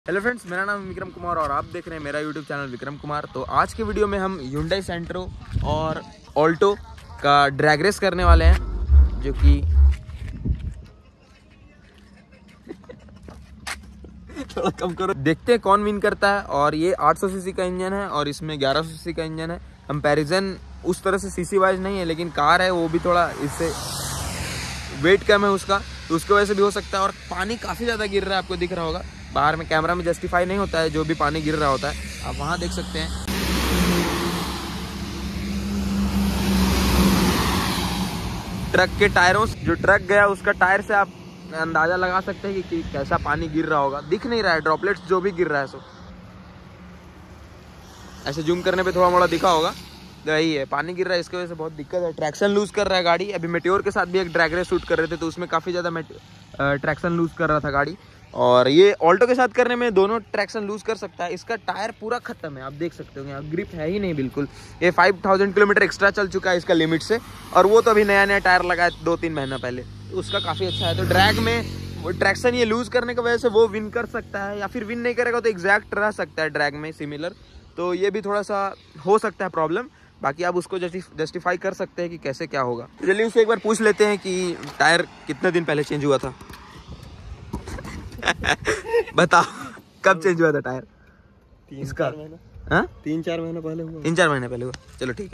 Hello friends, मेरा नाम विक्रम कुमार और आप देख रहे हैं मेरा यूट्यूब चैनल विक्रम कुमार। तो आज के वीडियो में हम Hyundai सेंट्रो और ऑल्टो का ड्रैग रेस करने वाले हैं, जो कि थोड़ा कम करो। देखते हैं कौन विन करता है। और ये 800 सीसी का इंजन है और इसमें 1100 सीसी का इंजन है। कंपैरिजन उस तरह से सीसी वाइज नहीं है, लेकिन कार है वो भी थोड़ा इससे वेट कम है उसका, तो उसकी वजह से भी हो सकता है। और पानी काफ़ी ज़्यादा गिर रहा है, आपको दिख रहा होगा। बाहर में कैमरा में जस्टिफाई नहीं होता है जो भी पानी गिर रहा होता है, आप वहाँ देख सकते हैं। ट्रक के टायरों से, जो ट्रक गया उसका टायर से आप अंदाज़ा लगा सकते हैं कि कैसा पानी गिर रहा होगा। दिख नहीं रहा है ड्रॉपलेट्स जो भी गिर रहा है, सो ऐसे जूम करने पे थोड़ा मोड़ा दिखा होगा, यही है पानी गिर रहा है। इसकी वजह से बहुत दिक्कत है, ट्रैक्शन लूज कर रहा है गाड़ी। अभी मेट्योर के साथ भी एक ड्रैग रेस शूट कर रहे थे, तो उसमें काफ़ी ज़्यादा ट्रैक्शन लूज कर रहा था गाड़ी। और ये ऑल्टो के साथ करने में दोनों ट्रैक्शन लूज कर सकता है। इसका टायर पूरा खत्म है, आप देख सकते हो, यहाँ ग्रिप है ही नहीं बिल्कुल। ये 5000 किलोमीटर एक्स्ट्रा चल चुका है इसका लिमिट से, और वो तो अभी नया नया टायर लगा है 2-3 महीना पहले, तो उसका काफ़ी अच्छा है। तो ड्रैग में वो ट्रैक्शन ये लूज करने की वजह से वो विन कर सकता है, या फिर विन नहीं करेगा तो एग्जैक्ट रह सकता है ड्रैग में सिमिलर। तो ये भी थोड़ा सा हो सकता है प्रॉब्लम, बाकी आप उसको जस्टिफाई कर सकते हैं कि कैसे क्या होगा। चलिए उससे एक बार पूछ लेते हैं कि टायर कितने दिन पहले चेंज हुआ था। बताओ कब चेंज हुआ था टायर इसका? 3-4 महीने पहले हुआ। 3-4 महीने पहले हुआ, चलो ठीक है।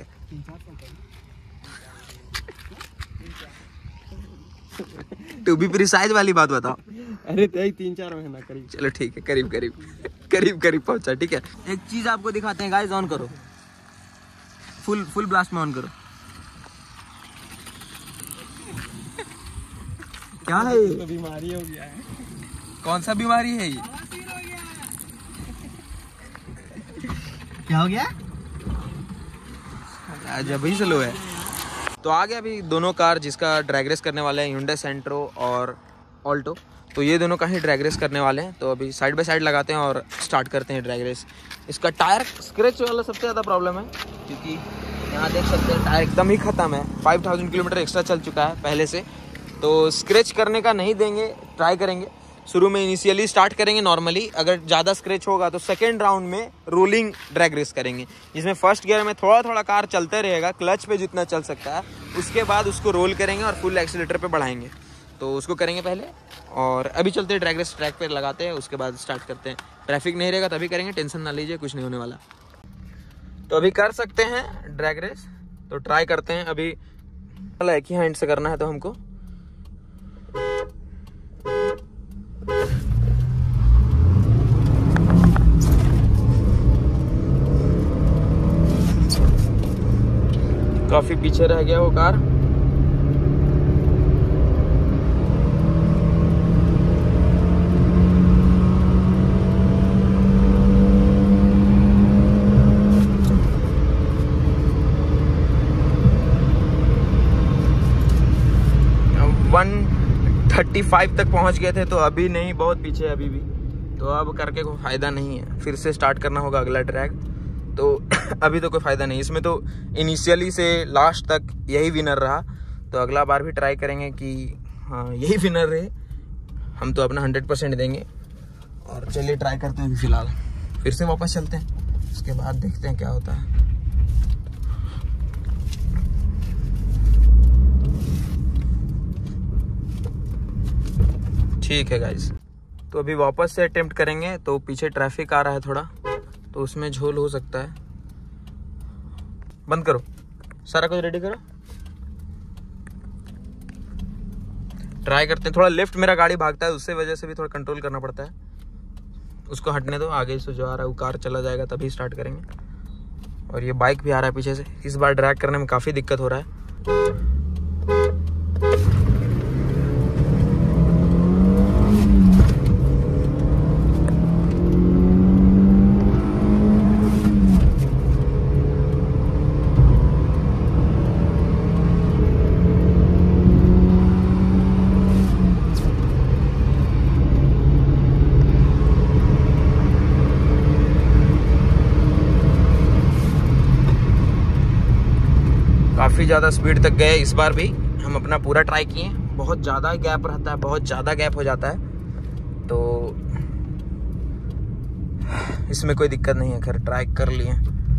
टू बी प्रिसाइज वाली बात बताओ। अरे 3-4 महीना करीब। चलो ठीक है, करीब पहुंचा, ठीक है। एक चीज आपको दिखाते हैं गाइस, ऑन करो, फुल ब्लास्ट में ऑन करो। क्या है ये? बीमारी हो गया है। कौन सा बीमारी है ये? क्या हो गया? जब ही स्लो है। तो आ गया अभी दोनों कार जिसका ड्रैग रेस करने वाले हैं, Hyundai सेंट्रो और ऑल्टो। तो ये दोनों का ही ड्रैग रेस करने वाले हैं। तो अभी साइड बाय साइड लगाते हैं और स्टार्ट करते हैं ड्रैग रेस। इसका टायर स्क्रैच वाला सबसे ज़्यादा प्रॉब्लम है, क्योंकि यहाँ देख सकते हैं टायर एकदम ही ख़त्म है। 5000 किलोमीटर एक्स्ट्रा चल चुका है पहले से, तो स्क्रैच करने का नहीं देंगे, ट्राई करेंगे। शुरू में इनिशियली स्टार्ट करेंगे नॉर्मली, अगर ज़्यादा स्क्रैच होगा तो सेकेंड राउंड में रोलिंग ड्रैग रेस करेंगे, जिसमें फर्स्ट गियर में थोड़ा थोड़ा कार चलते रहेगा, क्लच पे जितना चल सकता है। उसके बाद उसको रोल करेंगे और फुल एक्सीलेटर पे बढ़ाएंगे। तो उसको करेंगे पहले, और अभी चलते हैं ड्रैग रेस ट्रैक पे लगाते हैं, उसके बाद स्टार्ट करते हैं। ट्रैफिक नहीं रहेगा तभी करेंगे, टेंशन ना लीजिए, कुछ नहीं होने वाला। तो अभी कर सकते हैं ड्रैग रेस, तो ट्राई करते हैं। अभी एक ही हैंड से करना है तो हमको काफी पीछे रह गया वो कार। अब 135 तक पहुंच गए थे, तो अभी नहीं, बहुत पीछे है अभी भी। तो अब करके कोई फायदा नहीं है, फिर से स्टार्ट करना होगा अगला ट्रैक। तो अभी तो कोई फ़ायदा नहीं इसमें, तो इनिशियली से लास्ट तक यही विनर रहा। तो अगला बार भी ट्राई करेंगे कि हाँ यही विनर रहे। हम तो अपना 100% देंगे। और चलिए ट्राई करते हैं। फिलहाल फिर से वापस चलते हैं, उसके बाद देखते हैं क्या होता है। ठीक है गाइस, तो अभी वापस से अटेम्प्ट करेंगे। तो पीछे ट्रैफिक आ रहा है थोड़ा, तो उसमें झोल हो सकता है। बंद करो, सारा कुछ रेडी करो, ट्राई करते हैं। थोड़ा लेफ्ट मेरा गाड़ी भागता है, उससे वजह से भी थोड़ा कंट्रोल करना पड़ता है। उसको हटने दो, आगे से जो आ रहा है वो कार चला जाएगा तभी स्टार्ट करेंगे। और ये बाइक भी आ रहा है पीछे से, इस बार ड्रैग करने में काफ़ी दिक्कत हो रहा है। काफ़ी ज़्यादा स्पीड तक गए इस बार भी। हम अपना पूरा ट्राई किए, बहुत ज़्यादा गैप रहता है, बहुत ज़्यादा गैप हो जाता है। तो इसमें कोई दिक्कत नहीं है। खैर ट्राई कर लिए,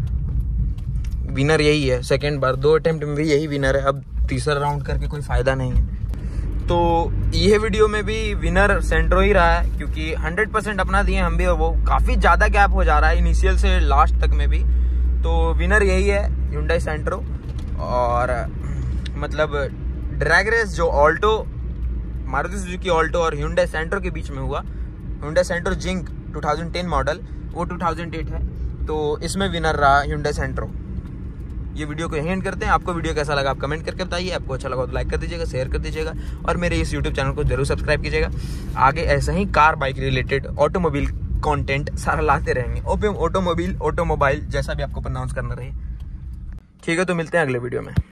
विनर यही है। सेकेंड बार 2 अटेम्प्ट में भी यही विनर है। अब तीसरा राउंड करके कोई फ़ायदा नहीं है। तो ये वीडियो में भी विनर सेंट्रो ही रहा है, क्योंकि 100% अपना दिए हम भी, और वो काफ़ी ज़्यादा गैप हो जा रहा है इनिशियल से लास्ट तक में भी। तो विनर यही है, Hyundai सेंट्रो। और मतलब ड्रैग रेस जो ऑल्टो, मारुति सुजुकी ऑल्टो और Hyundai सेंट्रो के बीच में हुआ, Hyundai सेंट्रो जिंक 2010 मॉडल, वो 2008 है। तो इसमें विनर रहा Hyundai सेंट्रो। ये वीडियो को यहीं एंड करते हैं। आपको वीडियो कैसा लगा आप कमेंट करके बताइए। आपको अच्छा लगा तो लाइक कर दीजिएगा, शेयर कर दीजिएगा, और मेरे इस यूट्यूब चैनल को जरूर सब्सक्राइब कीजिएगा। आगे ऐसा ही car bike related automobile content सारा लाते रहेंगे। ऑटोमोबाइल जैसा भी आपको प्रोनाउंस करना रहे। ठीक है, तो मिलते हैं अगले वीडियो में।